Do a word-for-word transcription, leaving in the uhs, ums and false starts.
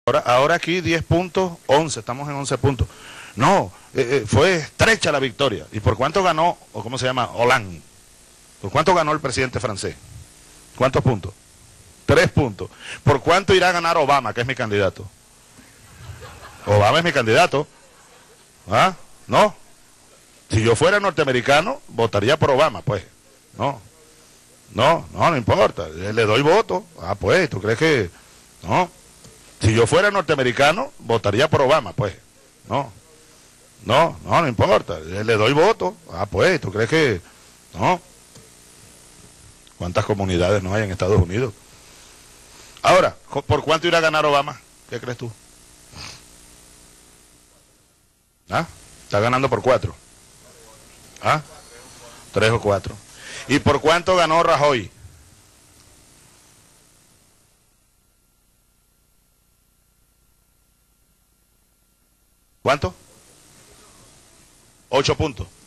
Ahora, ahora aquí diez puntos, once, estamos en once puntos. No, eh, eh, fue estrecha la victoria. ¿Y por cuánto ganó, o cómo se llama, Hollande? ¿Por cuánto ganó el presidente francés? ¿Cuántos puntos? Tres puntos. ¿Por cuánto irá a ganar Obama, que es mi candidato? Obama es mi candidato. ¿Ah? ¿No? Si yo fuera norteamericano, votaría por Obama, pues. No. No, no, no importa. Le doy voto. Ah, pues, ¿tú crees que...? No. Si yo fuera norteamericano, votaría por Obama, pues. No. No, no, no importa. Le doy voto. Ah, pues, ¿tú crees que...? No. ¿Cuántas comunidades no hay en Estados Unidos? Ahora, ¿por cuánto irá a ganar Obama? ¿Qué crees tú? ¿Ah? Está ganando por cuatro. ¿Ah? Tres o cuatro. ¿Y por cuánto ganó Rajoy? ¿Cuánto? Ocho puntos.